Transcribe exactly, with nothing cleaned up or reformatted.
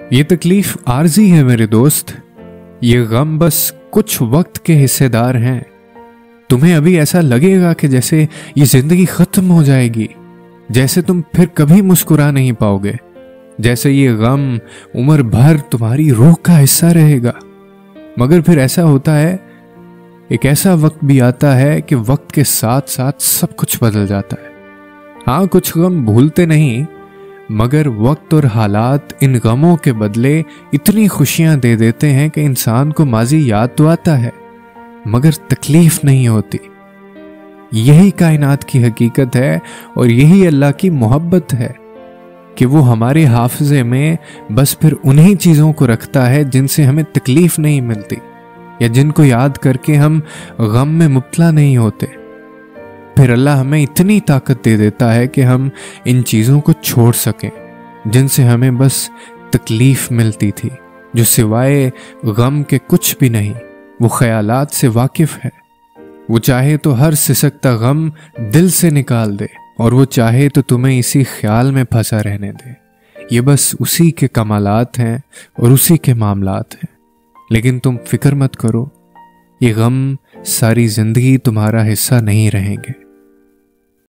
ये तकलीफ आर्जी है मेरे दोस्त, ये गम बस कुछ वक्त के हिस्सेदार हैं। तुम्हें अभी ऐसा लगेगा कि जैसे ये जिंदगी खत्म हो जाएगी, जैसे तुम फिर कभी मुस्कुरा नहीं पाओगे, जैसे ये गम उम्र भर तुम्हारी रूह का हिस्सा रहेगा। मगर फिर ऐसा होता है, एक ऐसा वक्त भी आता है कि वक्त के साथ साथ सब कुछ बदल जाता है। हाँ, कुछ गम भूलते नहीं, मगर वक्त और हालात इन गमों के बदले इतनी खुशियां दे देते हैं कि इंसान को माजी याद तो आता है मगर तकलीफ नहीं होती। यही कायनात की हकीकत है और यही अल्लाह की मोहब्बत है कि वो हमारे हाफिजे में बस फिर उन्हीं चीज़ों को रखता है जिनसे हमें तकलीफ नहीं मिलती या जिनको याद करके हम गम में मुब्तला नहीं होते। फिर अल्लाह हमें इतनी ताकत दे देता है कि हम इन चीज़ों को छोड़ सकें जिनसे हमें बस तकलीफ मिलती थी, जो सिवाय गम के कुछ भी नहीं। वो ख्यालात से वाकिफ़ है, वो चाहे तो हर सिसकता गम दिल से निकाल दे और वो चाहे तो तुम्हें इसी ख्याल में फंसा रहने दे। ये बस उसी के कमालात हैं और उसी के मामलात हैं। लेकिन तुम फिक्र मत करो, ये गम सारी जिंदगी तुम्हारा हिस्सा नहीं रहेंगे।